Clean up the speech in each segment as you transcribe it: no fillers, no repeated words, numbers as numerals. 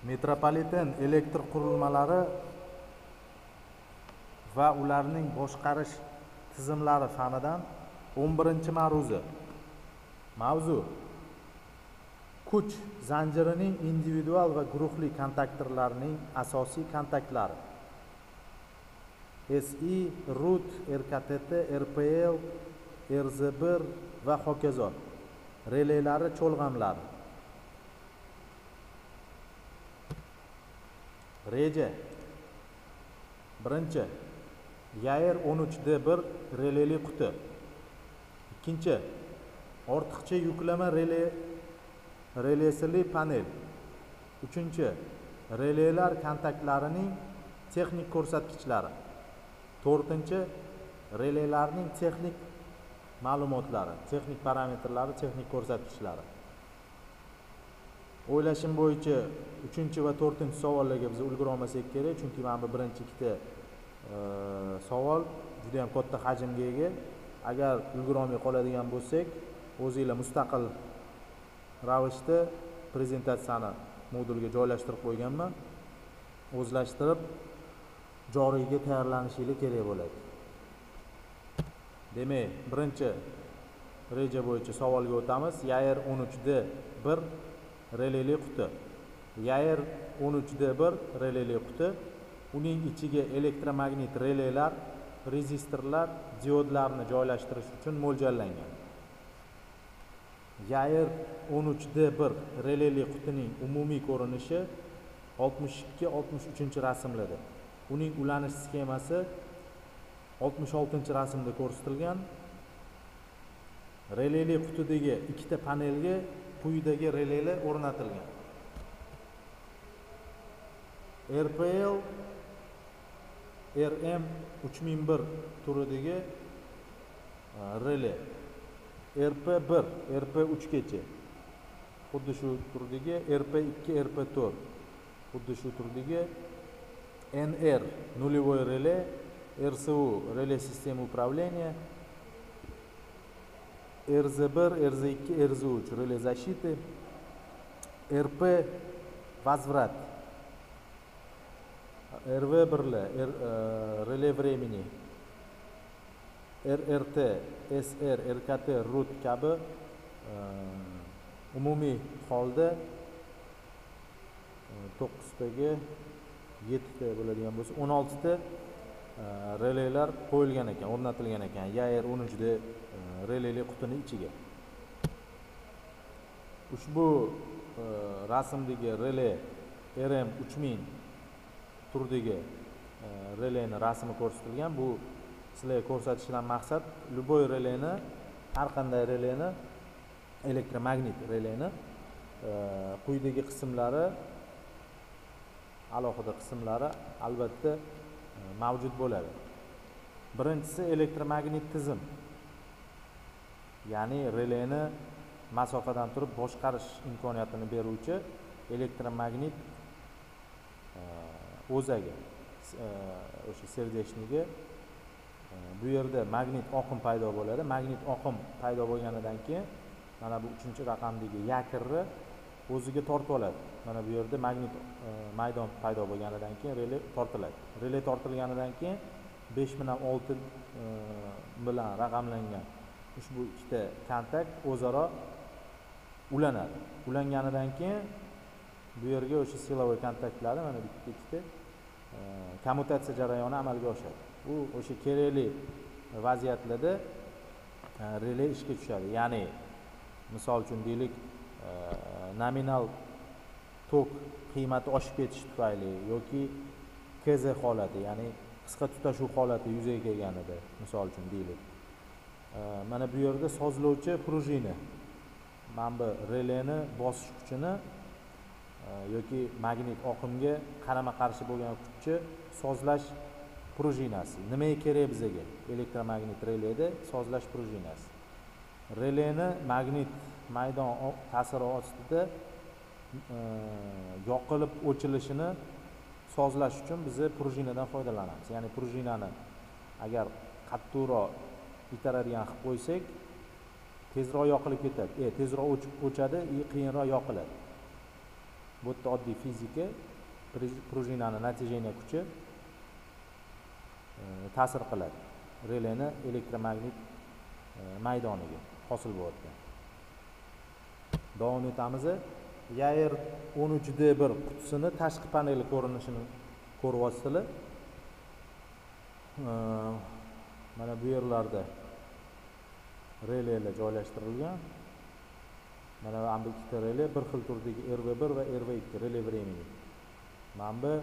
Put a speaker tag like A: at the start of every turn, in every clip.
A: Metropoliten elektr qurilmalari va ularning boshqarish tizimlari fanidan 11-ma'ruza. Mavzu: kuch zanjirining individual va guruhli kontaktorlarining asosiy kontaktlari. SI, RUT, RKTT, RPL, RZ1 va hokazo. Releylari cho'lg'amlari. Reja. Birinchi, Yair 13D1 releli quti. Ikkinchi, ortiqcha yuklama relesli panel. Uchinchi, releylar kontaktlarining texnik ko'rsatkichlari. To'rtinchi, releylarning texnik ma'lumotlari, texnik parametrlari, texnik ko'rsatkichlari. O'ylashim bo'yicha 3 va 4 savollarga biz ulgura olmasak kerak, chunki mana bu birinchi ikkita savol juda ham katta hajmga ega. Agar ulgura olmay qoladigan bo'lsak, o'zingizlar mustaqil ravishda prezentatsiyani modulga joylashtirib qo'yganman. O'zlashtirib joriyga tayyorlanishingiz kerak bo'ladi. Demak, birinchi reja bo'yicha savolga o'tamiz. Yair 13D1 releli quti. Yair 13D1 releli quti. Uning ichiga elektromagnit releylar, rezistorlar, diodlarni joylashtirish uchun mo'ljallangan. Yair 13D1 releli qutining umumiy ko'rinishi 62-63 rasmlarda. Uning ulanish sxemasi 66-rasmda ko'rsatilgan. Releli qutidagi ikkita panelga quyidagi releylar o'rnatilgan. RPL RM3001 turidagi reley, RP1, RP3 gacha, xuddi shu turdagi RP2, RP4, xuddi shu turdagi NR нулевой reley, RSU reley sistema управления, RZ1, RZ2, RZ3 reley защиты, RP возврат, RV1 reley времени, RRT, SR, RKT, RUT kabi umumiy holda 9taga 7ta bo'ladigan bo'lsa 16ta releylar qo'yilgan ekan, o'rnatilgan ekan Yair 13D releyli qutining ichiga. Ushbu rasmdagi reley RM3000 turdagi releyni rasmi ko'rsatilgan. Bu sizlarga ko'rsatishdan maqsad любой releyni, har qanday releyni, elektromagnit releyni quyidagi qismlari, alohida qismlari albatta mavjud bo'ladi. Birinchisi elektromagnit tizim. Ya'ni releyni masofadan turib boshqarish imkoniyatini beruvchi elektromagnit o'zagi, o'sha serdeshniga. Bu yerda magnit oqim paydo bo'ladi. Magnit oqim paydo bo'lganidan keyin mana bu 3-raqamdagi yakirni o'ziga tortib oladi. Mana bu yerda magnit maydon paydo bo'lganidan keyin reley tortiladi. Reley tortilganidan keyin 5006 bilan raqamlangan ushbu ikkita kontakt o'zaro ulanadi. Ulanganidan keyin bu yerga o'sha silovoy kontaktlari mana bitta ikkita kommutatsiya jarayoni amalga oshadi. Bu o'sha kerakli vaziyatlarda reley ishga tushadi. Ya'ni misol uchun deylik, nominal tok qiymati oshib ketishi tufayli yoki KZ holati, ya'ni qisqa tutashuv holati yuzaga kelganida, misol uchun deylik, mana bu yerda sozlovchi prujina, mana bu releyni bosish kuchini yoki magnit oqimga qarama-qarshi bo'lgan kuchni sozlash prujinasi. Nimaga kerak bizga? Elektromagnit releyda sozlash prujinasi. Releyni magnit maydon ta'siri ostida yoqilib o'chilishini sozlash uchun biz prujinadan foydalanamiz. Ya'ni prujinani agar qattiqroq itaradigan qilib qo'ysak, tezroq yoqilib ketadi. Tezroq o'chadi, qiyinroq yoqiladi. bu yerda oddiy fizika, prujinani natijeniya kuchi ta'sir qiladi releni elektromagnit maydoniga hosil bo'layotgan. Davom etamiz. Yair 13D1 qutisini tashqi paneli ko'rinishini ko'ryapsizlar. Mana bu yerlarda relaylar joylashtirilgan. Mana bu ikkita relay bir xil turdagi RV1 va RV2 relay времени. Mana bu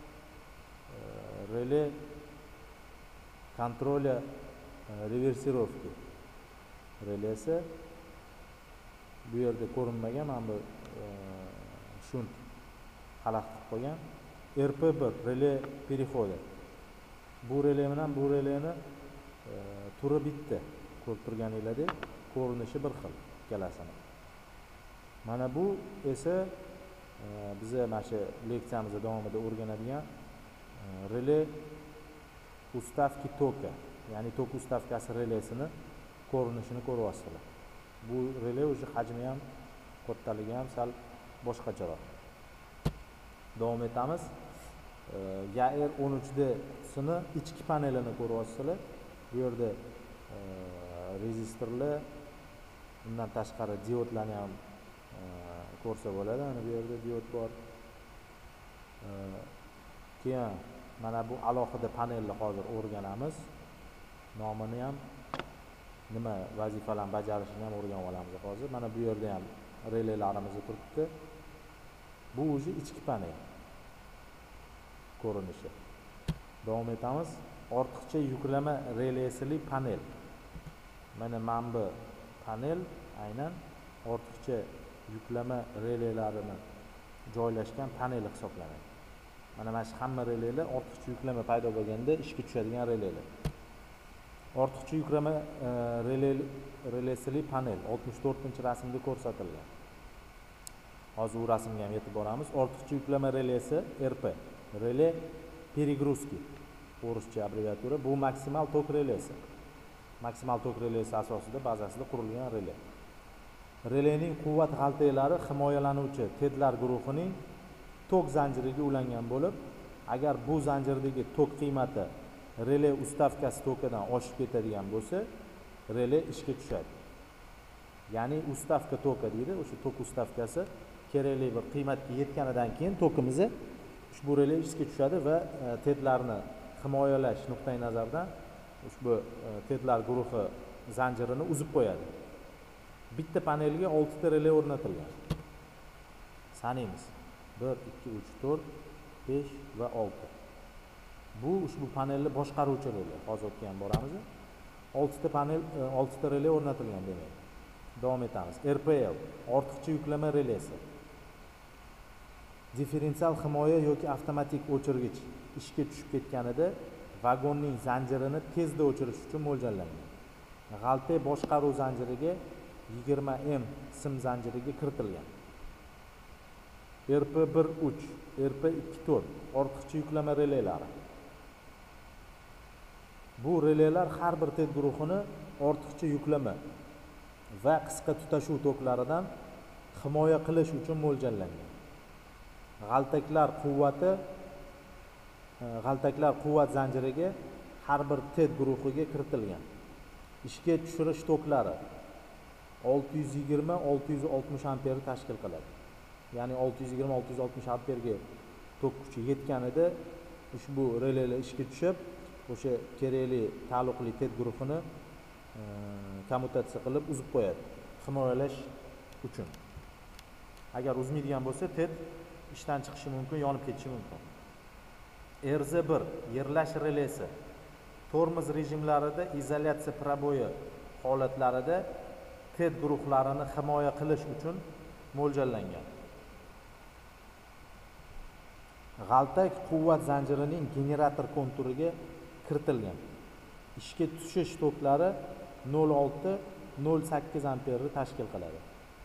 A: relay kontroля reversirovki relaysi. Bu yerda ko'rinmagan, mana bu shunt xalaqit qo'ygan. RP1 relay перехода. Bu relay bilan bu relayni turi bitta. Ko'rib turganinglardek, ko'rinishi bir xil ikkalasini. Mana bu esa biz mana shu leksiyamiz davomida o'rganadigan relay ustavki toka, ya'ni tok ustavkasi relaysini ko'rinishini ko'ryapsizlar. Bu relay o'sha hajmi ham, kattaligi ham sal boshqacharoq. Davom etamiz. Yair 13D qutisini ichki panelini ko'ryapsizlar. Bu yerda rezistorlar, undan tashqari diodlarni ham ko'rsa bo'ladi. Mana bu yerda diod bor. Keyin mana bu alohida panelni hozir o'rganamiz. Nomini ham, nima vazifalarni bajarishini ham o'rganib olamiz hozir. Mana bu yerda ham relaylarimiz turibdi. Bu o'zi ichki panel ko'rinishi. Davom etamiz. Ortiqcha yuklama relaysli panel. Mana bu panel aynan ortiqcha yuklama relaylarini joylashgan panel hisoblanadi. Mana shu hamma relaylar ortiqcha yuklama paydo bo'lganda ishga tushadigan relaylar. Ortiqcha yuklama relaysli panel 64-rasmda ko'rsatilgan. Hozir u rasmga ham yetib boramiz. Ortiqcha yuklama relaysi RP, relay перегрузки, o'rischa abbreviatura. Bu maksimal tok relaysi. Maksimal tok relaysi asosida bazasida qurilgan relay. Relayning quvvat g'altaylari himoyalanuvchi tedlar guruhining tok zanjiriga ulangan bo'lib, agar bu zanjirdagi tok qiymati relay ustavkasi tokidan oshib ketadigan bo'lsa, relay ishga tushadi. Ya'ni ustavka toka deydi. O'sha tok ustavkasi kerakli bir qiymatga yetganidan keyin tokimiz ushbu relay ishga tushadi va tedlarni himoyalash nuqtai nazaridan ushbu tedlar guruhi zanjirini uzib qo'yadi. Bitta panelga 6 ta relay o'rnatilgan. Sanaymiz. 1, 2, 3, 4, 5 va 6. Bu ushbu panelni boshqaruvchi relay. Hozirga ham boramiz. 6 ta panel, 6 ta relay o'rnatilgan demak. Davom etamiz. RPL ortiqcha yuklama relaysi. Differensial himoya yoki avtomatik o'chirgich ishga tushib ketganida vagonning zanjirini tezda o'chirish uchun mo'ljallangan. G'altay boshqaruv zanjiriga 20M sim zanjiriga kiritilgan. RP13, RP24 ortiqcha yuklama relaylari. Bu relaylar har bir ted guruhini ortiqcha yuklama va qisqa tutashuv toklaridan himoya qilish uchun mo'ljallangan. G'altaklar quvvat zanjiriga har bir ted guruhiga kiritilgan. Ishga tushirish toklari 620-660 amperni tashkil qiladi. Ya'ni 620-660 amperga tok kuchi yetganida ushbu relaylar ishga tushib, o'sha kerakli taalluqli ted guruhini kommutatsiya qilib uzib qo'yadi, himoyalash uchun. Agar uzmaydigan bo'lsa, ted ishdan chiqishi mumkin, yonib ketishi mumkin. RZ1 yerlash relaysi tormoz rejimlarida izolyatsiya proboyi holatlarida ted guruhlarini himoya qilish uchun mo'ljallangan. G'altak quvvat zanjirining generator konturiga kiritilgan. Ishga tushish toklari 0,6-0,8 amperni tashkil qiladi.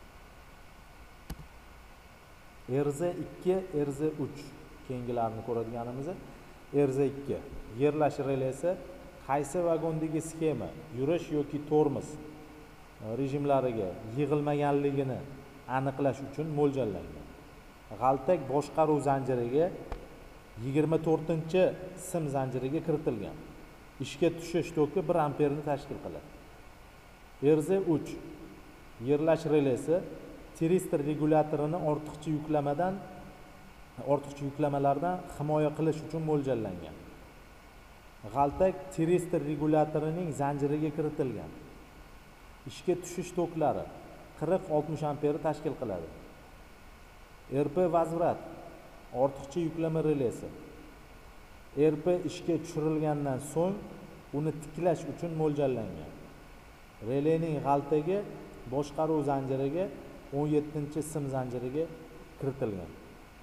A: RZ2, RZ3 keyingilarni ko'radiganimiz. RZ2 yerlash relaysi qaysi vagondagi sxema, yurish yoki tormoz rejimlariga yig'ilmaganligini aniqlash uchun mo'ljallangan. g'altak boshqaruv zanjiriga 24-sim zanjiriga kiritilgan. Ishga tushish toki 1 amperni tashkil qiladi. RZ3 yerlash relesi tiristor regulyatorini ortiqcha yuklamalardan himoya qilish uchun mo'ljallangan. G'altak tiristor regulyatorining zanjiriga kiritilgan. Ishga tushish toklari 40-60 amperni tashkil qiladi. RP vazvrat ortiqcha yuklama relesi. RP ishga tushirilgandan so'ng uni tiklash uchun mo'ljallangan. Relayning g'altagi boshqaruv zanjiriga 17-sim zanjiriga kiritilgan.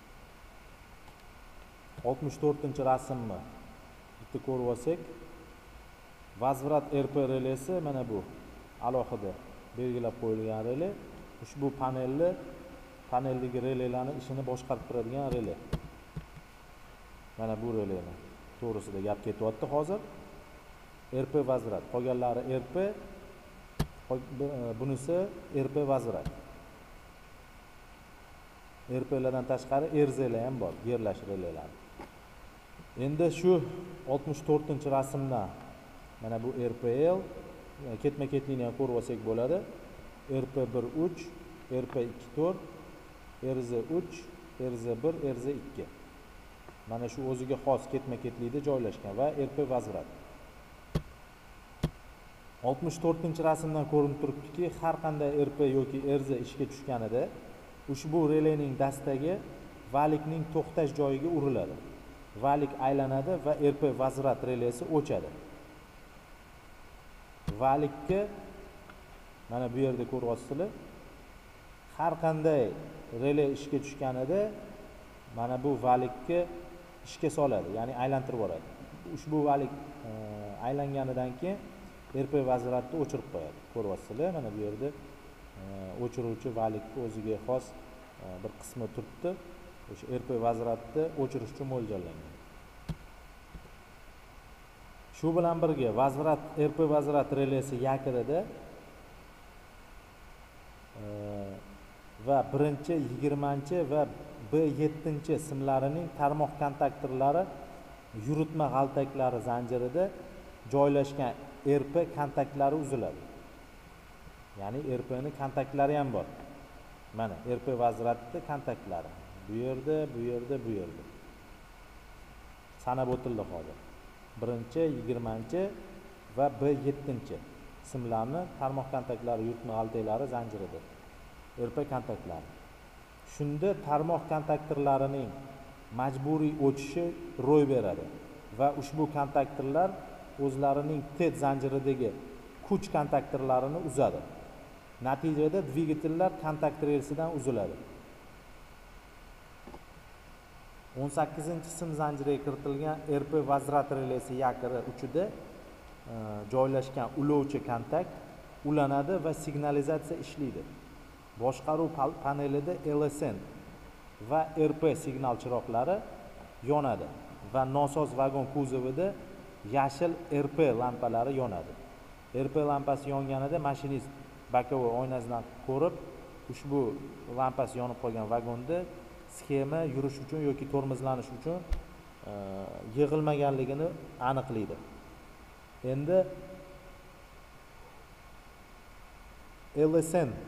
A: 64-rasmni bitta ko'rib olsak, vazvrat RP relesi mana bu alohida belgilab qo'yilgan relay. Ushbu paneldagi relaylarning ishini boshqarib turadigan relay. Mana bu relayni to'g'risida gap ketyapti hozir. RP vazvrat, qolganlari RP, bunisi RP vazvrat. RPlardan tashqari RZlar ham bor, yerlash relaylar. Endi shu 64-rasmdan mana bu RPL ketma-ketlikni ham ko'rib olsak bo'ladi. RP13, RP24, RZ3, RZ1, RZ2. Mana shu o'ziga xos ketma-ketlikda joylashgan va RP vazvrat. 64-rasmdan ko'rinib turibdiki, har qanday RP yoki RZ ishga tushganida ushbu relayning dastagi valikning to'xtash joyiga uriladi. Valik aylanadi va RP vazvrat relaysi o'chadi. Valikka mana bu yerda ko'ryapsizlar. Har qanday relay ishga tushganida mana bu valikka ishga soladi, ya'ni aylantirib yuboradi. Ushbu valik aylanganidan keyin RP vazvratni o'chirib qo'yadi. Ko'ryapsizlar, mana bu yerda o'chiruvchi valikning o'ziga xos bir qismi turibdi. O'sha RP vazvratni o'chirish uchun mo'ljallangan. Shu bilan birga RP vazvrat relaysi yakirida va 1-chi, 20-chi va B7-chi simlarining tarmoq kontaktorlari yuritma g'altaklari zanjirida joylashgan RP kontaktlari uziladi. Ya'ni RP ning kontaktlari ham bor. Mana RP vazvratning kontaktlari. Bu yerda. Sanab o'tildi hozir. 1-chi, 20-chi va B7-chi simlarni tarmoq kontaktlari yuritma g'altaklari zanjirida. RP kontaktlari. Shunda tarmoq kontaktorlarining majburiy o'chishi ro'y beradi va ushbu kontaktorlar o'zlarining TET zanjiridagi kuch kontaktorlarini uzadi. Natijada dvigatellar kontakt relsidan uziladi. 18-sim zanjiriga kiritilgan RP vazvrat relaysi yakiri uchida joylashgan ulovchi kontakt ulanadi va signalizatsiya ishlaydi. Boshqaruv panelida LSN va RP signal chiroqlari yonadi va nosoz vagon kuzovida yashil RP lampalari yonadi. RP lampasi yonganida mashinist bokovoy oynasidan ko'rib, ushbu lampasi yonib qolgan vagonda sxema yurish uchun yoki tormozlanish uchun yig'ilmaganligini aniqlaydi. Endi LSN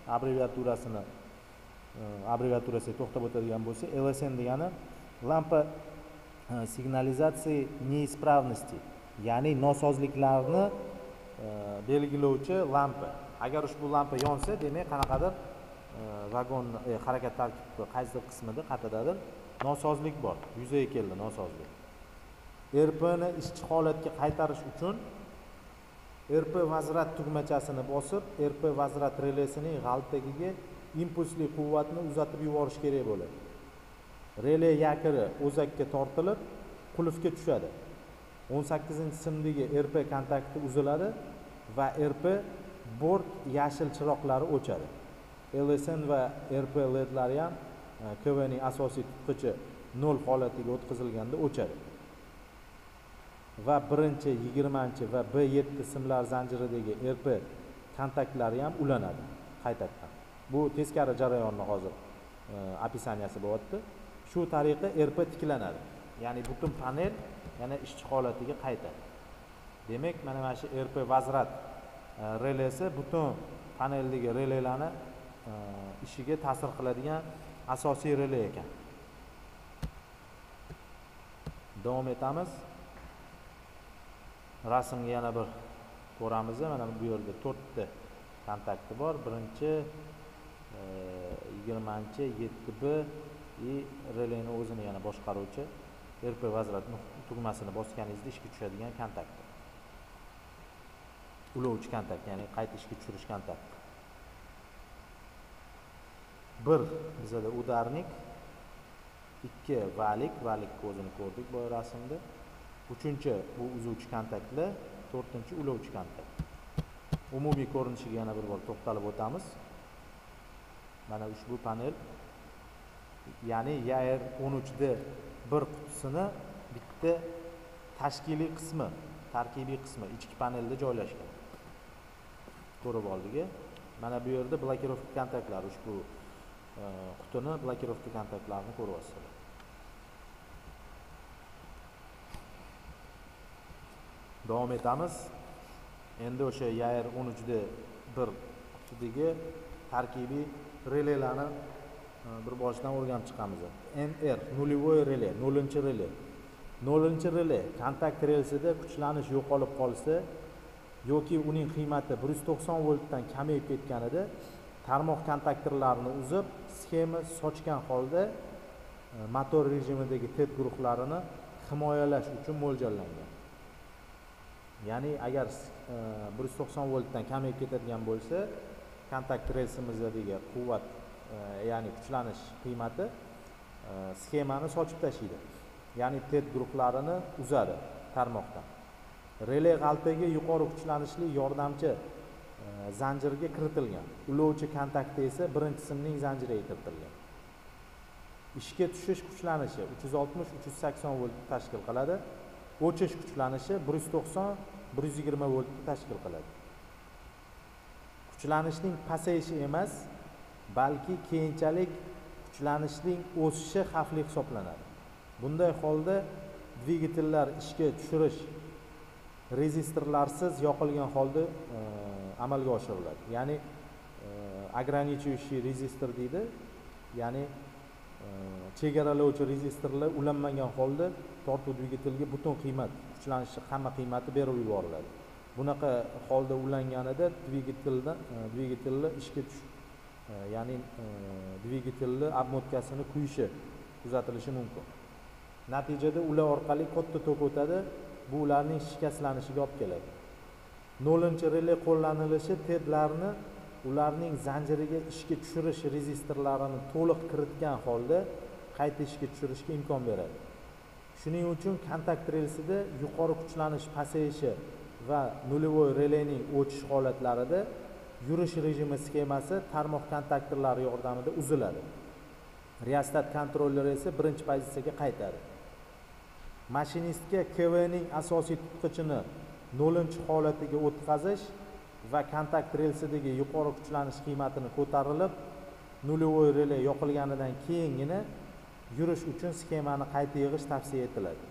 A: abreviaturasiga to'xtab o'tadigan bo'lsa, LSN degani lampa signalizatsiya neispravnosti, ya'ni nosozliklarni belgilovchi lampa. Agar ushbu lampa yonsa, demak qanaqadir vagon harakat tarkibi qaysidir qismida qat'idadir nosozlik bor, yuzaga keldi nosozlik. RP ni ishchi holatga qaytarish uchun RP vazvrat tugmachasini bosib, RP vazvrat relaysining g'altagiga impulsli quvvatni uzatib yuborish kerak bo'ladi. Relay yakiri o'zakka tortilib, qulfga tushadi. 18-simdagi RP kontakti uziladi va RP bort yashil chiroqlari o'chadi. LSN va RP ledlari ham KV ning asosiy tutqichi 0 holatiga o'tkazilganda o'chadi. Va 1-chi, 20-chi va B7 simlar zanjiridagi RP kontaktlari ham ulanadi qaytadan. Bu teskari jarayonni hozir opisaniyasi bo'lyapti. Shu tariqa RP tiklanadi. Ya'ni butun panel yana ishchi holatiga qaytadi. Demak, mana shu RP vazrat relesi butun paneldagi relaylarni ishiga ta'sir qiladigan asosiy relay ekan. Davom etamiz. Rasmga yana bir ko'ramiz. Mana bu yerda 4 ta kontakti bor. Birinchi 20-chi 7B relayni o'zini yana boshqaruvchi RP vazrat tugmasini bosganingizda ishga tushadigan kontakt. Ulovchi kontakt, ya'ni qayta ishga tushirish kontakt. Bir bizada udarnik, 2 valik o'zini ko'rdik bu rasmda. 3-chi bu uzuvchi kontaktlar, 4-chi ulovchi kontakt. Umumiy ko'rinishiga yana bir bor to'xtalib o'tamiz. Mana ushbu panel, ya'ni YAR 13da bir qutisini bitta tashkiliy qismi, tarkibiy qismi ichki panelda joylashgan. Ko'rib oldik. Mana bu yerda blokirovka kontaktlari, ushbu qutini blokirovka kontaktlarini ko'ryapsizlar. Davom etamiz. Endi o'sha YAR 13da bir qutidagi tarkibiy relaylarni bir boshidan o'rganib chiqamiz. NR nulivoy relay, 0-chi relay. 0-chi relay kontakt relsida kuchlanish yo'qolib qolsa yoki uning qiymati 190 voltdan kamayib ketganida tarmoq kontaktorlarini uzib, sxema sochgan holda motor rejimidagi TET guruhlarini himoyalash uchun mo'ljallangan. Ya'ni agar 190 voltdan kamayib ketadigan bo'lsa, kontakt relsimizdagi quvvat, ya'ni kuchlanish qiymati sxemani sochib tashlaydi. Ya'ni TET guruhlarini uzadi tarmoqdan. Relay g'altaga yuqori kuchlanishli yordamchi zanjirga kiritilgan. Ulovchi kontakti esa birinchi simning zanjiriga kiritilgan. Ishga tushish kuchlanishi 360-380 volt tashkil qiladi. O'chish kuchlanishi 190-120 volt tashkil qiladi. Kuchlanishning pasayishi emas, balki keyinchalik kuchlanishning o'sishi xavfli hisoblanadi. Bunday holda dvigatellar ishga tushirish rezistorlarsiz yoqilgan holda amalga oshiriladi. Ya'ni ограничивающий rezistor deydi. Ya'ni chegaralovchi rezistorlar ulanmagan holda tortuv dvigatelga butun qiymat, kuchlanishi hamma qiymati berib yuboriladi. Bunaqa holda ulanganida dvigatellar ishga ya'ni dvigatellar obmotkasini kuyishi kuzatilishi mumkin. Natijada ular orqali katta tok o'tadi, bu ularning shikastlanishiga olib keladi. 0-chi relay qo'llanilishi TEDlarni ularning zanjiriga ishga tushirish rezistorlarini to'liq kiritgan holda qayta ishga tushirishga imkon beradi. Shuning uchun kontakt relsida yuqori kuchlanish pasayishi va nulivoy relayning o'chish holatlarida yurish rejimi sxemasi tarmoq kontaktorlari yordamida uziladi. Rheostat kontrolleri esa birinchi pozitsiyaga qaytadi. Mashinistga KV ning asosiy tutqichini 0-chi holatiga o'tkazish va kontakt relsidagi yuqori kuchlanish qiymatini ko'tarilib, nulivoy relay yoqilganidan keyingina yurish uchun sxemani qayta yig'ish tavsiya etiladi.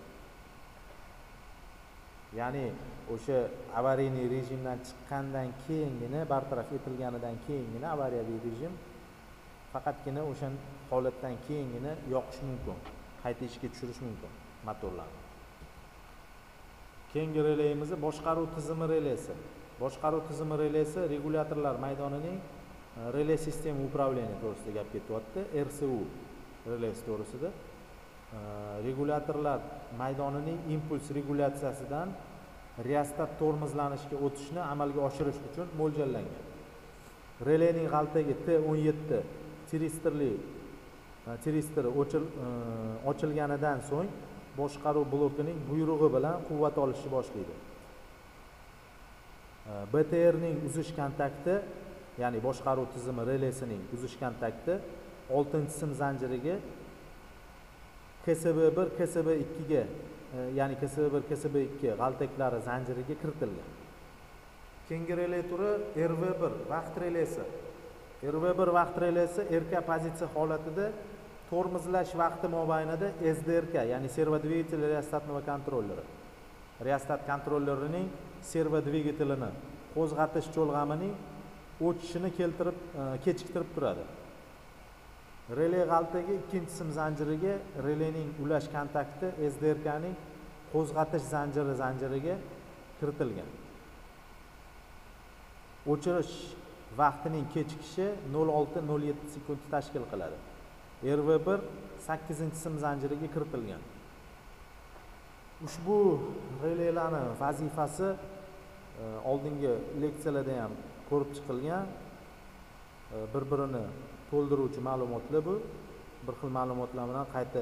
A: Ya'ni o'sha avariyniy rejimdan chiqqandan keyingina, bartaraf etilganidan keyingina avariyaviy rejim faqatgina o'sha holatdan keyingina yoqish mumkin, qayta ishga tushirish mumkin motorlarni. Keyingi relayimiz boshqaruv tizimi relaysi. Boshqaruv tizimi relaysi regulyatorlar maydonining relay sistema upravleniya to'g'risida gap ketyapti. RSU relaysi to'g'risida. Regulyatorlar maydonining impuls regulyatsiyasidan rheostat tormozlanishga o'tishni amalga oshirish uchun mo'ljallangan. Relayning g'altagi T17 tiristori ochilganidan so'ng boshqaruv blokining buyrug'i bilan quvvat olishni boshlaydi. BTR ning uzish kontakti, ya'ni boshqaruv tizimi relaysining uzish kontakti 6-sim zanjiriga KSB1, KSB2 ga, ya'ni KSB1, KSB2 g'altaklari zanjiriga kiritilgan. Keyingi relay turi RV1 vaqt relaysi. RV1 vaqt relesi RK pozitsiya holatida tormozlash vaqti mobaynida SDRK, ya'ni servo dvigatel reostatного kontrolleri. Reostat kontrollerining servo dvigatelini qo'zg'atish cho'lg'amining o'chishini kechiktirib turadi. Relay g'altagi ikkinchi sim zanjiriga relayning ulash kontakti SDRK ning qo'zg'atish zanjiriga kiritilgan. O'chirish vaqtining kechikishi 0.6-0.7 sekund tashkil qiladi. RV1 8-sim zanjiriga kiritilgan. Ushbu relaylarning vazifasi oldingi leksiyalarda ham ko'rib chiqilgan. Bir-birini to'ldiruvchi ma'lumotlar bu. Bir xil ma'lumotlar bilan qayta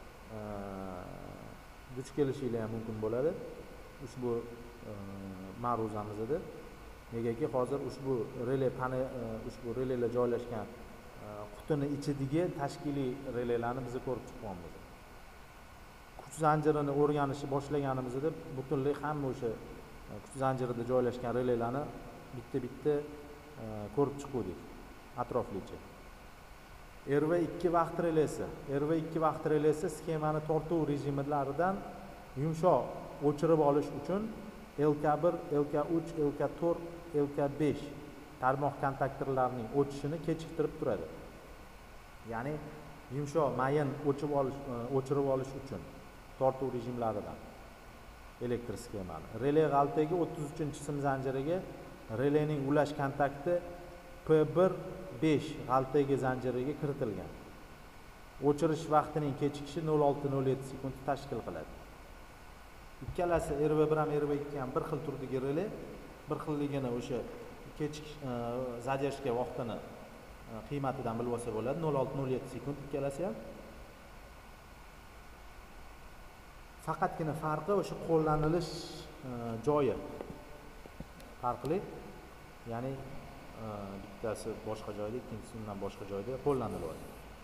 A: duch kelishinglar ham mumkin bo'ladi. Ushbu ma'ruzamizda negaki hozir ushbu relaylar joylashgan qutini ichidagi tashkiliy relaylarni biz ko'rib chiqyapmiz. Kuch zanjirini o'rganishni boshlaganimizda butunlay hamma o'sha kuch zanjirida joylashgan relaylarni bitta ko'rib chiqdik atroflicha. RV2 vaqt relesi. RV2 vaqt relesi sxemani tortuv rejimlaridan yumshoq o'chirib olish uchun LK1, LK3, LK4, LK5 tarmoq kontaktorlarining o'chishini kechiktirib turadi. Ya'ni yumshoq mayin o'chirib olish uchun tortuv rejimlaridan elektr sxemani. Relay g'altagi 33-sim zanjiriga relayning ulash kontakti P1-5 g'altagi zanjiriga kiritilgan. O'chirish vaqtining kechikishi 0.6-0.7 sekund tashkil qiladi. Ikkalasi RV1 ham RV2 ham bir xil turdagi relay, bir xilligini o'sha kechikish zadержка vaqtini qiymatidan bilib olsa bo'ladi. 0.6-0.7 sekund ikkalasi ham. Faqatgina farqi o'sha qo'llanilish joyi farqli. Ya'ni bittasi boshqa joyda, ikkinchisi undan boshqa joyda qo'llaniladi.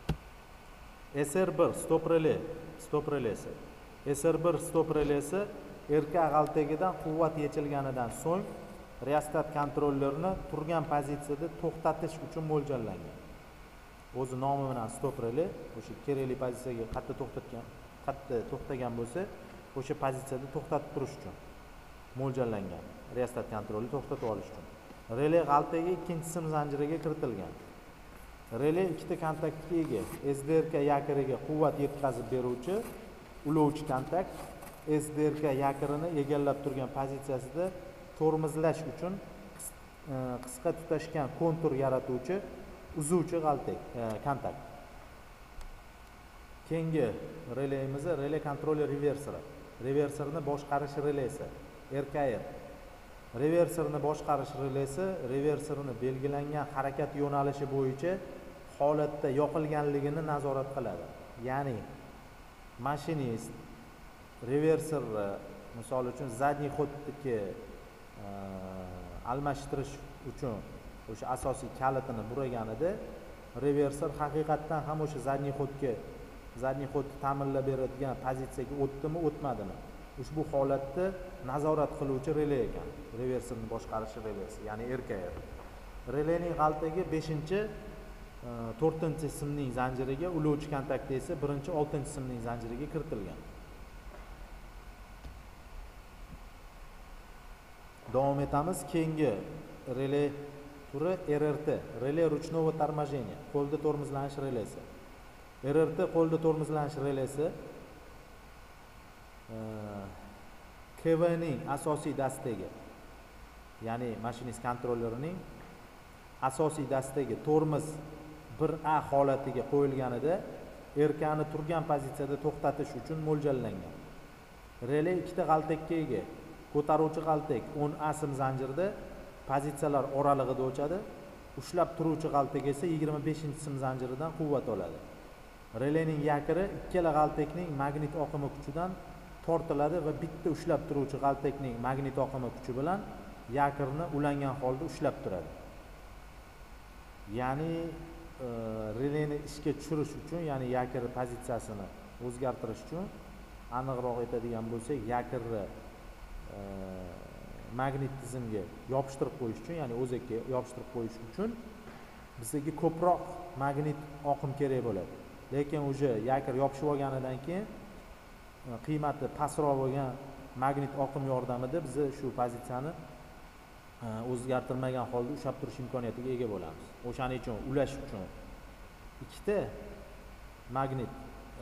A: SR1 stop relesi. SR1 stop relesi RK g'altagidan quvvat yechilganidan so'ng reostat kontrollerini turgan pozitsiyada to'xtatish uchun mo'ljallangan. O'zi nomi bilan stop relay, o'sha kerakli pozitsiyaga qattiq to'xtagan bo'lsa, o'sha pozitsiyada to'xtatib turish uchun mo'ljallangan. Reostat kontrolni to'xtatib olish uchun. Relay g'altaga ikkinchi sim zanjiriga kiritilgan. Relay ikkita kontaktga ega. SDRK yakoriga quvvat yetkazib beruvchi ulovchi kontakt SDRK yakirini egallab turgan pozitsiyasida tormozlash uchun qisqa tutashgan kontur yaratuvchi uzuvchi kontakt. Keyingi relayimiz relay kontroller reverseri. Reverserni boshqarish relesi RKR. Reverserni boshqarish relesi reverserni belgilangan harakat yo'nalishi bo'yicha holatda yoqilganligini nazorat qiladi. Ya'ni mashinist reverser misol uchun zadniy xoddagi almashtirish uchun o'sha asosiy kalitini buraganida reverser haqiqatdan ham o'sha zadniy xodni ta'minlab beradigan pozitsiyaga o'tdimi, o'tmadimi? Ushbu holatni nazorat qiluvchi relay ekan. Reverserni boshqarish relesi, ya'ni RKR. Relayning g'altagi 4-simning zanjiriga, ulovchi kontakti esa 1-6-simning zanjiriga kiritilgan. Davom etamiz. Keyingi relay turi RRT, relay ручного торможения, qo'lda tormozlanish relesi. RRT qo'lda tormozlanish relesi KV ning asosiy dastagi, ya'ni mashinist kontrollerining asosiy dastagi tormoz 1A holatiga qo'yilganida RK ni turgan pozitsiyada to'xtatish uchun mo'ljallangan. Relay ikkita g'altakka ega. Ko'taruvchi g'altak 10A sim zanjirda pozitsiyalar oralig'ida o'chadi. Ushlab turuvchi g'altak esa 25-sim zanjiridan quvvat oladi. Relayning yakiri ikkala g'altakning magnit oqimi kuchidan tortiladi va bitta ushlab turuvchi g'altakning magnit oqimi kuchi bilan yakirni ulangan holda ushlab turadi. Ya'ni relayni ishga tushirish uchun, ya'ni yakir pozitsiyasini o'zgartirish uchun aniqroq aytadigan bo'lsak, yakirni magnit tizimga yopishtirib qo'yish uchun, ya'ni o'zakka yopishtirib qo'yish uchun bizga ko'proq magnit oqim kerak bo'ladi. Lekin уже yakir yopishib olganidan keyin qiymati pastroq bo'lgan magnit oqim yordamida biz shu pozitsiyani o'zgartirmagan holda ushlab turish imkoniyatiga ega bo'lamiz. O'shaning uchun ulash uchun ikkita magnit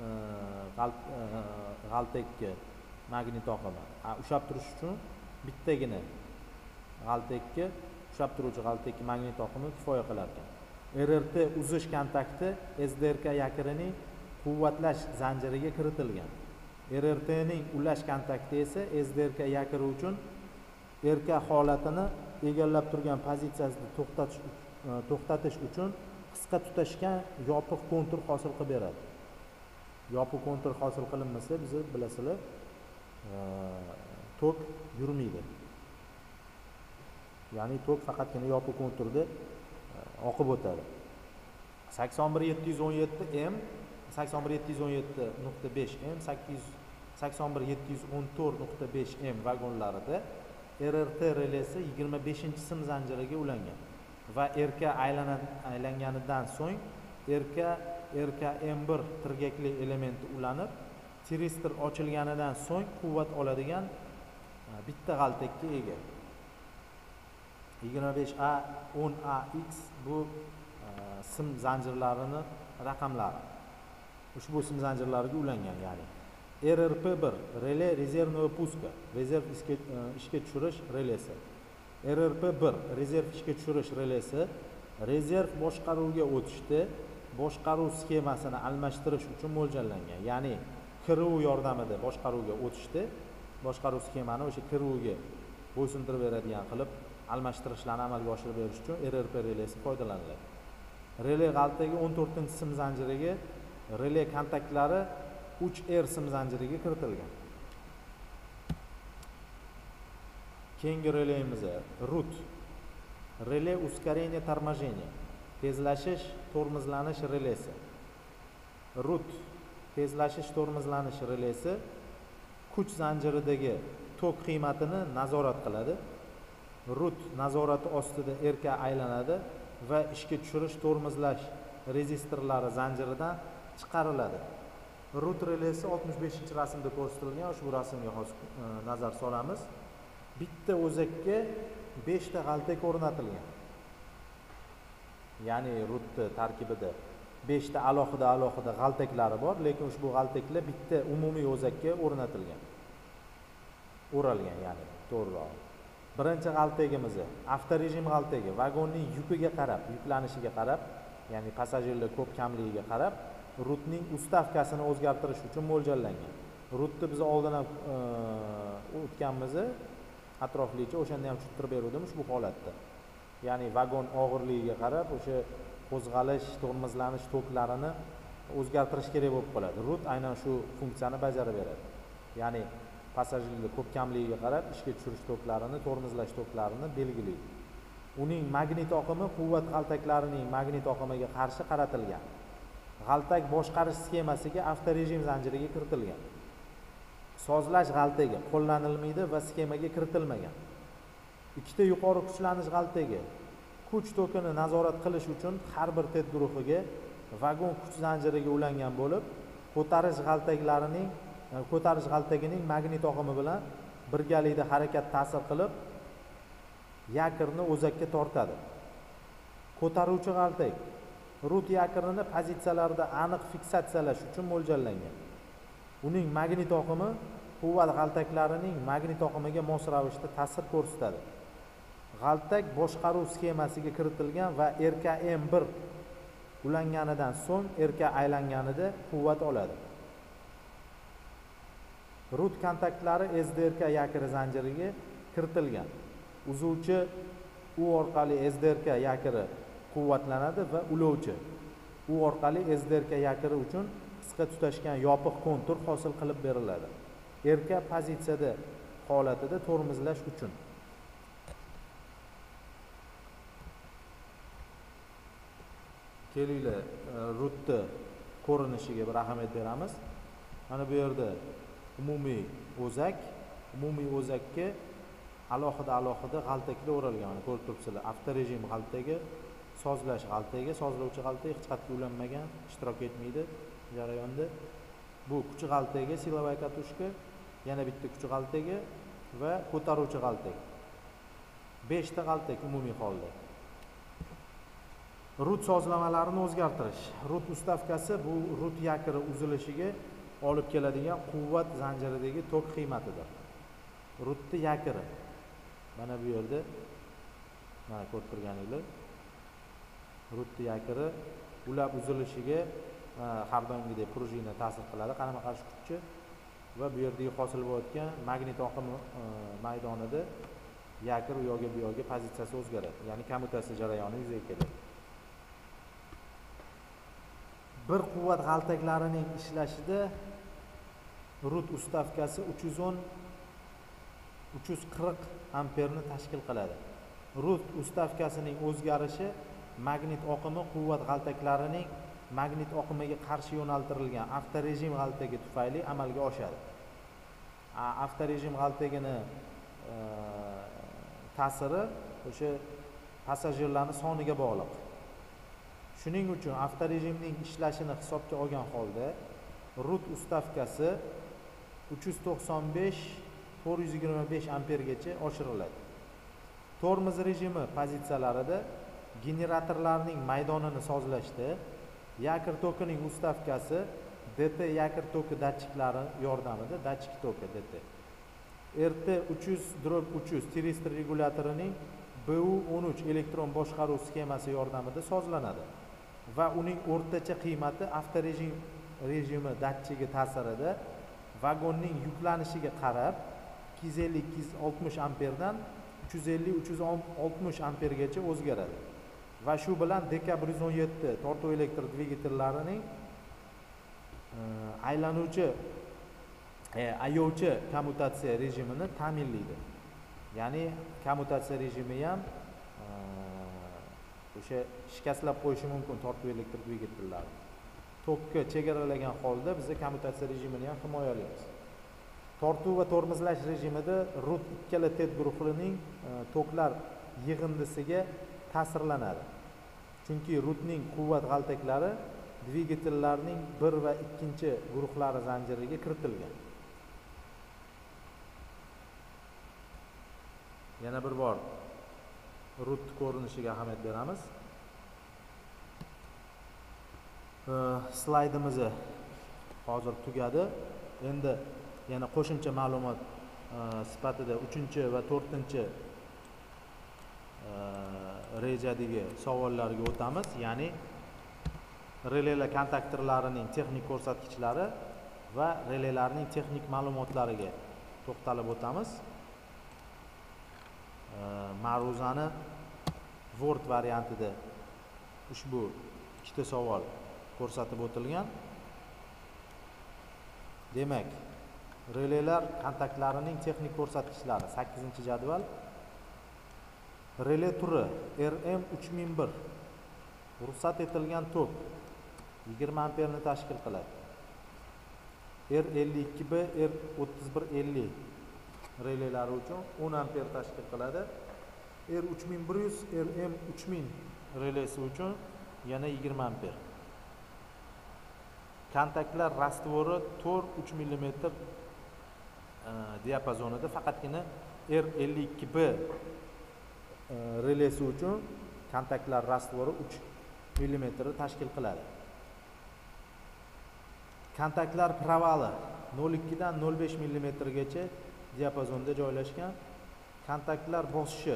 A: g'altakka magnit oqimi, ushlab turish uchun bittagina g'altakka ushlab turuvchi g'altakka magnit oqimi kifoya qilar ekan. RRT uzish kontakti SDRK yakirining quvvatlash zanjiriga kiritilgan. RRT ning ulash kontakti esa SDRK yakiri uchun RK holatini egallab turgan pozitsiyasida to'xtatish uchun qisqa tutashgan yopiq kontur hosil qilib beradi. Yopiq kontur hosil qilinmasa, biz bilasizlar, tok yurmaydi. Ya'ni tok faqatgina yopiq konturda oqib o'tadi. 81717M, 81717.5M, 81714.5M vagonlarida RRT relesi 25-sim zanjiriga ulangan va RK aylanganidan so'ng RKM1 tirgakli elementi ulanib, tiristor ochilganidan so'ng quvvat oladigan bitta g'altakka ega. 25A, 10AX bu sim zanjirlarini raqamlari. Ushbu sim zanjirlariga ulangan, ya'ni RRP1 relе rezervного пуска, rezerv ishga tushirish relesi. RRP1 rezerv ishga tushirish relesi rezerv boshqaruvga o'tishda boshqaruv sxemasini almashtirish uchun mo'ljallangan. Ya'ni kiruv yordamida boshqaruvga o'tishda boshqaruv sxemani o'sha kiruvga bo'ysuntirib beradigan qilib almashtirishlarni amalga oshirib berish uchun RRP relesi foydalaniladi. Relе g'altagi 14-sim zanjiriga relе kontaktlari 3R sim zanjiriga kiritilgan. Keyingi relemiz RUT. Relе ускорение торможения. Tezlashish, tormozlanish relesi. RUT tezlashish, tormozlanish relesi kuch zanjiridagi tok qiymatini nazorat qiladi. RUT nazorati ostida RK aylanadi va ishga tushirish, tormozlash rezistorlari zanjiridan chiqariladi. RUT relesi 65-rasmda ko'rsatilgan. Ushbu rasmga hozir nazar solamiz. Bitta o'zakka 5 ta g'altak o'rnatilgan. Ya'ni RUT tarkibida 5 ta alohida g'altaklari bor, lekin ushbu g'altaklar bitta umumiy o'zakka o'rnatilgan. O'ralgan, ya'ni to'g'riroq. Birinchi g'altagimiz avtorejim g'altagi, vagonning yukiga qarab, yuklanishiga qarab, ya'ni passajirlar ko'p kamligiga qarab RUTning ustavkasini o'zgartirish uchun mo'ljallangan. RUTni biz oldin ham o'tganmiz, atroflicha o'shanda ham tushuntirib berdim ushbu holatda. Ya'ni vagon og'irligiga qarab o'sha qo'zg'alish, tormozlanish toklarini o'zgartirish kerak bo'lib qoladi. RUT aynan shu funksiyani bajarib beradi. Ya'ni passajirlar ko'p kamligiga qarab ishga tushirish toklarini, tormozlash toklarini belgilaydi. Uning magnit oqimi quvvat g'altaklarining magnit oqimiga qarshi qaratilgan. G'altak boshqarish sxemasiga avtorejim zanjiriga kiritilgan. Sozlash g'altagi qo'llanilmaydi va sxemaga kiritilmagan. Ikkita yuqori kuchlanish g'altagi kuch tokini nazorat qilish uchun har bir tet guruhiga vagon kuch zanjiriga ulangan bo'lib, ko'tarish g'altagining magnit oqimi bilan birgalikda harakat ta'sir qilib, yakirni o'zakka tortadi. Ko'taruvchi g'altak RUT yakirini pozitsiyalarida aniq fiksatsiyalash uchun mo'ljallangan. Uning magnit oqimi quvvat g'altaklarining magnit oqimiga mos ravishda ta'sir ko'rsatadi. G'altak boshqaruv sxemasiga kiritilgan va RKM1 ulanganidan so'ng RK aylanganida quvvat oladi. RUT kontaktlari SDRK yakiri zanjiriga kiritilgan. Uzuvchi u orqali SDRK yakiri quvvatlanadi va ulovchi u orqali SDRK yakiri uchun qisqa tutashgan yopiq kontur hosil qilib beriladi. RK pozitsiyada holatida tormozlash uchun. Kelinglar RUTni ko'rinishiga bir ahamiyat beramiz. Mana bu yerda umumiy o'zakka alohida g'altaklar o'ralgan. Ko'rib turibsizlar, avtorejim g'altagi, sozlash g'altaga, sozlovchi g'alta hech qayerga ulanmagan, ishtirok etmaydi jarayonda. Bu kuchi g'altaga, silovay katushka, yana bitta kuchi g'altaga va ko'taruvchi g'altaga. 5 ta g'altak umumiy holda. Rut sozlamalarini o'zgartirish. Rut ustavkasi bu rut yakiri uzilishiga olib keladigan quvvat zanjiridagi tok qiymatidir. Rutni yakiri mana bu yerda mana ko'rib turganinglar. Rutni yakiri ulab uzilishiga har doimgidek prujina ta'sir qiladi, qarama qarshi kuchchi va bu yerdagi hosil bo'layotgan magnit oqimi maydonida yakir u yoqga bu yoqga pozitsiyasi o'zgaradi, ya'ni kommutatsiya jarayoni yuzaga keladi. Bir quvvat g'altaklarining ishlashida rut ustavkasi 340 amperni tashkil qiladi. Rut ustavkasining o'zgarishi magnit oqimi quvvat g'altaklarining magnit oqimiga qarshi yo'naltirilgan avtorejim g'altagi tufayli amalga oshadi. Avtorejim g'altagini ta'siri o'sha passajirlarning soniga bog'liq. Shuning uchun avtorejimning ishlashini hisobga olgan holda rut ustavkasi 395-425 ampergacha oshiriladi. Tormoz rejimi pozitsiyalarida generatorlarning maydonini sozlashda yakir tokining ustavkasi DT yakir toki datchiklari yordamida datchik toki DT RT300/300 tiristor regulyatorining BU13 elektron boshqaruv sxemasi yordamida sozlanadi va uning o'rtacha qiymati avtorejim rejimi datchigi ta'sirida vagonning yuklanishiga qarab 250-260 amperdan 350-360 ampergacha o'zgaradi. Va shu bilan DK117 tortuv elektr dvigatellarining aylanuvchi ayovchi kommutatsiya rejimini ta'minlaydi. Ya'ni kommutatsiya rejimi ham o'sha shikastlab qo'yishi mumkin tortuv elektr dvigatellari. Tokka chegaralagan holda biz kommutatsiya rejimini ham himoyalaymiz. Tortuv va tormozlash rejimida rut ikkala TET guruhining toklar yig'indisiga ta'sirlanadi. Chunki rutning quvvat g'altaklari dvigatellarning 1 va 2 guruhlari zanjiriga kiritilgan. Yana bir bor rut ko'rinishiga ahamiyat beramiz. Slaydimiz hozir tugadi. Endi yana qo'shimcha ma'lumot sifatida 3 va 4 rejadagi savollarga o'tamiz. Ya'ni relaylar kontaktorlarining texnik ko'rsatkichlari va relaylarning texnik ma'lumotlariga to'xtalib o'tamiz. Ma'ruzani Word variantida ushbu ikkita savol ko'rsatib o'tilgan. Demak, relaylar kontaktlarining texnik ko'rsatkichlari 8-jadval. Relay turi RM3001 ruxsat etilgan tok 20 amperni tashkil qiladi. R52B, R3150 relaylari uchun 10 amper tashkil qiladi. R3100, RM3000 relaysi uchun yana 20 amper. Kontaktlar rastvori tor 3 mm diapazonida, faqatgina R52B relaysi uchun kontaktlar rastvori 3 mm tashkil qiladi. Kontaktlar provali 0,2 dan 0,5 mm gacha diapazonda joylashgan. Kontaktlar bosishi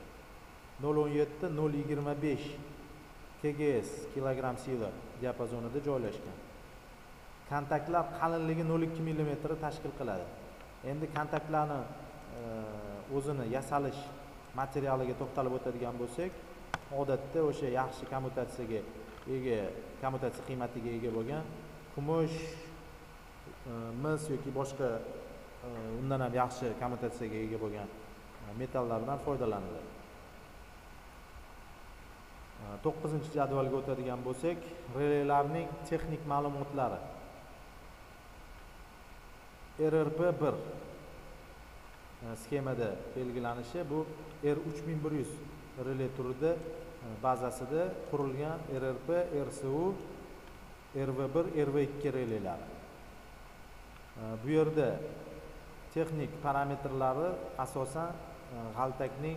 A: 0,17-0,25 kgs kilogramm sila diapazonida joylashgan. Kontaktlar qalinligi 0,2 mm tashkil qiladi. Endi kontaktlarni o'zini yasalish materialiga to'xtalib o'tadigan bo'lsak, odatda o'sha yaxshi kommutatsiyaga ega, kommutatsiya qiymatiga ega bo'lgan kumush, mis yoki boshqa undan ham yaxshi kommutatsiyaga ega bo'lgan metallardan foydalaniladi. 9-jadvalga o'tadigan bo'lsak, relaylarning texnik ma'lumotlari. RRP1 sxemada belgilanishi bu R3100 relay turida bazasida qurilgan RRP, RSU, RV1, RV2 relelari. Bu yerda texnik parametrlari asosan g'altakning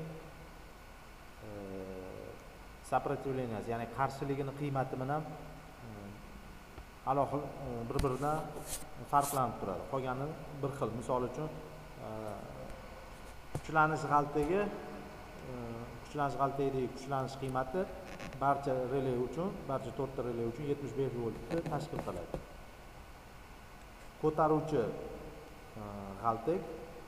A: сопротивленияsi, ya'ni qarshiligini qiymati bilan alohida bir-biridan farqlanib turadi. Qolgani bir xil. Misol uchun kuchlanish g'altagidagi kuchlanish qiymati barcha relay uchun, barcha 4 ta relay uchun 75 voltni tashkil qiladi. Ko'taruvchi g'altak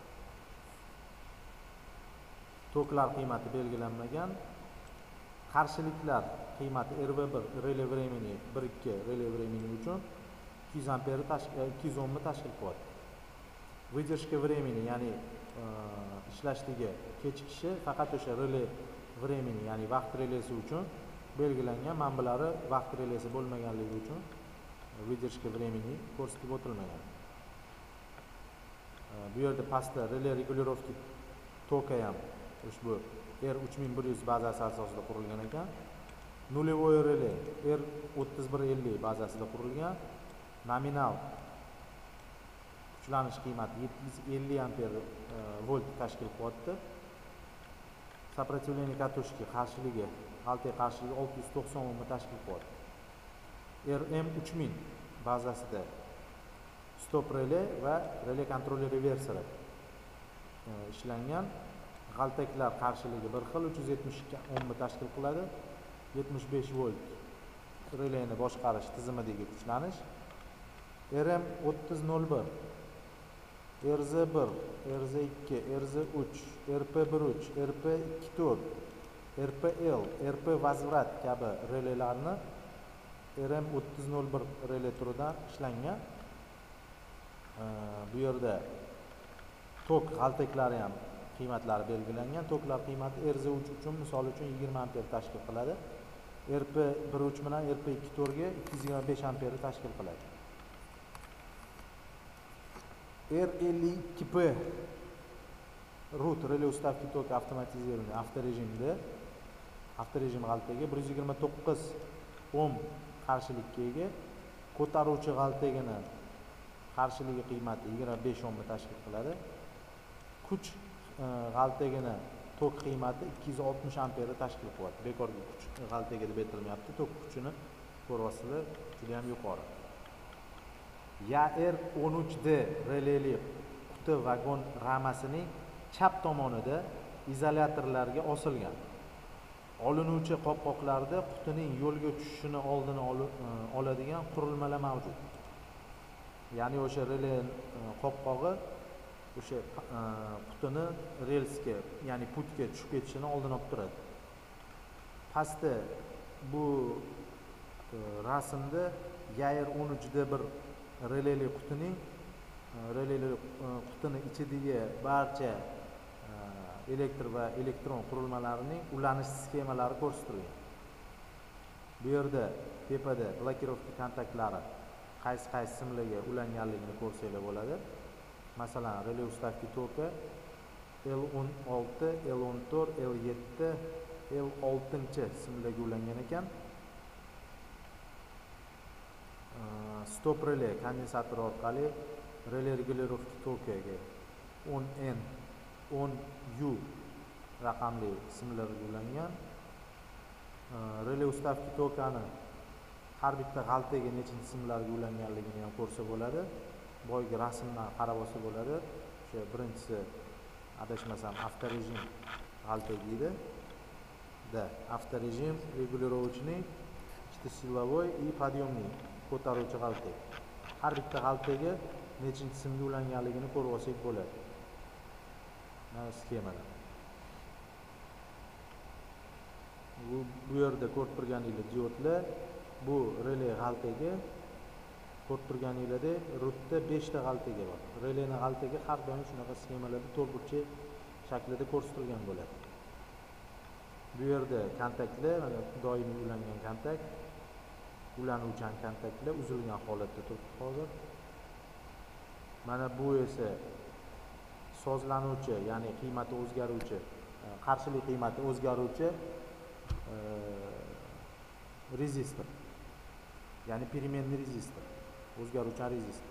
A: toklar qiymati belgilanmagan, qarshiliklar qiymati RV1 relay времени 1-2 relay времени uchun 200 amperni 200 ohmni tashkil qiladi. Выдержка времени, ya'ni ishlashligi kechikishi faqat o'sha relay времени, ya'ni vaqt relesi uchun belgilangan. Manbalari vaqt relesi bo'lmaganligi uchun выдержка времени ko'rsatib o'tilmagan. Bu yerda pastda relay regulirovka toka ham ushbu R3100 bazasi asosida qurilgan ekan. Nulevoy relay R3150 bazasida qurilgan. Nominal kuchlanish qiymati 750 amper volt tashkil qilyapti. Сопротивление katoshka qarshiligi, g'altak qarshiligi 690 ohm tashkil qilyapti. RM3000 bazasida stop relay va relay kontroller reverseri ishlangan. G'altaklar qarshiligi bir xil 372 ohm tashkil qiladi. 75 volt relayni boshqarish tizimidagi kuchlanish. RM3001 RZ1, RZ2, RZ3, RP13, RP24, RPL, RP Vazvrat kabi relaylarni RM3001 relay turidan ishlangan. Bu yerda tok g'altaklari ham qiymatlari belgilangan. Toklar qiymati RZ3 uchun misol uchun 20 amper tashkil qiladi. RP13 bilan RP24 ga 225 amperni tashkil qiladi. R52P root relay уставки toki avtomatizirованный avtorejim g'altagi 129 ohm qarshilikka ega. Ko'taruvchi g'altagini qarshiligi qiymati 25 ohmni tashkil qiladi. Kuch g'altagini tok qiymati 260 amperni tashkil qiladi. Bekorga kuch g'altaga deb aytilmayapti. Tok kuchini ko'ryapsizlar, juda ham yuqori. YR13D relayli quti vagon ramasining chap tomonida izolyatorlarga osilgan. Olinuvchi qopqoqlarda qutining yo'lga tushishini oldini oladigan qurilmalar mavjud. Ya'ni o'sha relay qopqog'i o'sha qutini relsga, ya'ni putga tushib ketishini oldini olib turadi. Pastda bu rasmda YR13D1 relayli qutini ichidagi barcha elektr va elektron qurilmalarining ulanish sxemalari ko'rsatilgan. Bu yerda tepada blokirovka kontaktlari qaysi simlarga ulanganligini ko'rsanglar bo'ladi. Masalan, relay уставки toka L16, L14, L7, L6 simlarga ulangan ekan. Stop relay kondensator orqali relay regulirovka tokaga 10N, 10U raqamli simlarga ulangan. Relay уставки tokani har bitta g'altaga nechinchi simlarga ulanganligini ham ko'rsa bo'ladi. Boyagi rasmdan qarab olsa bo'ladi. O'sha birinchisi adashmasam avtorejim g'altagi edi. Avtorejim regulirovочный, ikkita silovoy и подъемный ko'taruvchi g'altak. Har bitta g'altaga nechinchi simga ulanganligini ko'rib olsak bo'ladi. Mana sxemada. Bu yerda ko'rib turganingiz diodlar, bu relay g'altagi. Ko'rib turganingizda rutda 5 ta g'altagi bor. Relayning g'altagi har doim shunaqa sxemalarda to'rtburchak shaklida ko'rsatilgan bo'ladi. Bu yerda kontaktlar, mana doimiy ulangan kontakt, ulanuvchan kontaktlar uzilgan holatda turibdi hozir. Mana bu esa sozlanuvchi, ya'ni qiymati o'zgaruvchi, qarshilik qiymati o'zgaruvchi rezistor, ya'ni переменный rezistor, o'zgaruvchan rezistor.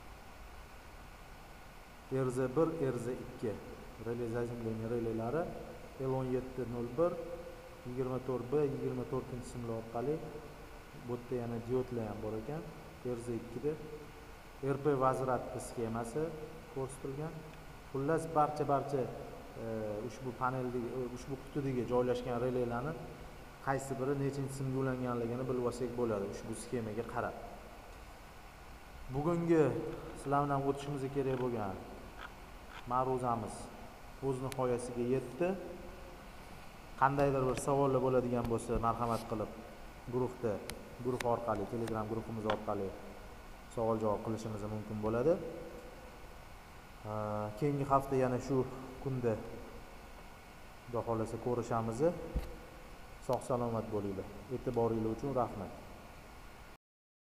A: RZ1, RZ2 relay zazemleniya relaylari L1701 24B 24-simli orqali bu yerda yana diodlar ham bor ekan. RZ2da RP возвратный sxemasi ko'rsatilgan. Xullas barcha ushbu paneldagi, ushbu qutidagi joylashgan relaylarni qaysi biri nechinchi simga ulanganligini bilib olsak bo'ladi ushbu sxemaga qarab. Bugungi sizlar bilan o'tishimizga kerak bo'lgan ma'ruzamiz o'z nihoyasiga yetdi. Qandaydir bir savollar bo'ladigan bo'lsa, marhamat qilib guruh orqali, Telegram guruhimiz orqali savol-javob qilishimiz mumkin bo'ladi. Keyingi hafta yana shu kunda Xudo xolasa ko'rishamiz. Sog' salomat bo'linglar. E'tiboringiz uchun rahmat.